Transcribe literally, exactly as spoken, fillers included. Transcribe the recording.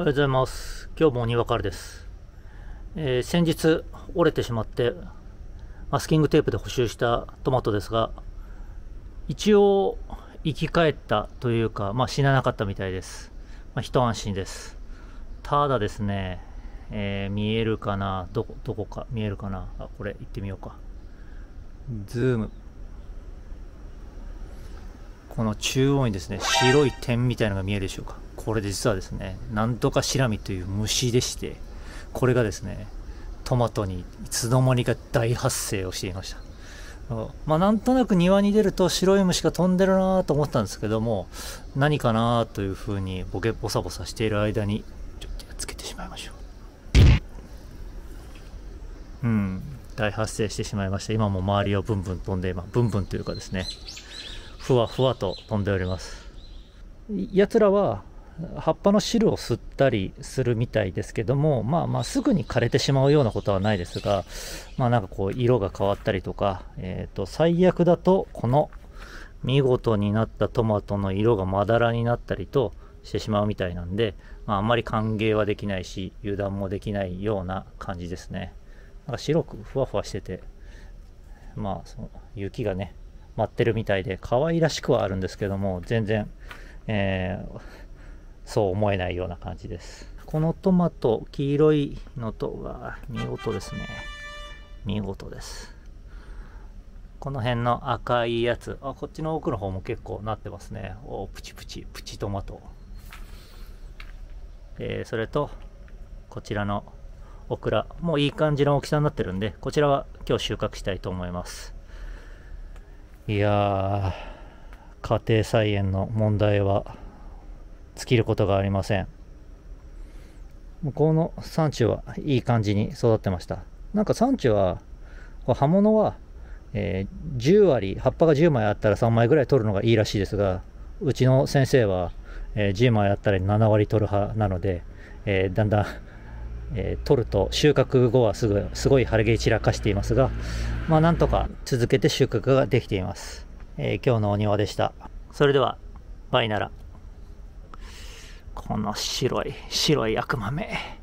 おはようございます。今日も庭からです。えー先日折れてしまってマスキングテープで補修したトマトですが、一応生き返ったというか、まあ、死ななかったみたいです。まあ、一安心です。ただですね、えー見えるかな、どこどこか見えるかな。あ、これ行ってみようか。ズーム。この中央にですね、白い点みたいなのが見えるでしょうか。これで実はですね、なんとかシラミという虫でして、これがですね、トマトにいつの間にか大発生をしていました。まあ、なんとなく庭に出ると白い虫が飛んでるなと思ったんですけども、何かなというふうにボケボサボサしている間に、ちょっとやっつけてしまいましょう。うん、大発生してしまいました。今も周りをブンブン飛んで、今、ブンブンというかですね、ふわふわと飛んでおります。やつらは葉っぱの汁を吸ったりするみたいですけども、まあまあすぐに枯れてしまうようなことはないですが、まあなんかこう色が変わったりとか、えーと最悪だとこの見事になったトマトの色がまだらになったりとしてしまうみたいなんで、まあ、あんまり歓迎はできないし油断もできないような感じですね。なんか白くふわふわしてて、まあその雪がね舞ってるみたいで可愛らしくはあるんですけども、全然、えーそう思えないような感じです。このトマト黄色いのとは見事ですね。見事です。この辺の赤いやつ、あ、こっちの奥の方も結構なってますね。お、プチプチプチトマト、えーそれとこちらのオクラもういい感じの大きさになってるんで、こちらは今日収穫したいと思います。いやー、家庭菜園の問題は尽きることがありません。向こうの産地はいい感じに育ってました。なんか産地は葉物は、えーじゅう割、葉っぱがじゅうまいあったらさんまいぐらい取るのがいいらしいですが、うちの先生は、えーじゅうまいあったらなな割取る派なので、えーだんだん、えー取ると収穫後はすぐすごい晴れ毛散らかしていますが、まあなんとか続けて収穫ができています。えー今日のお庭でした。それではバイなら。この白い白い悪魔め。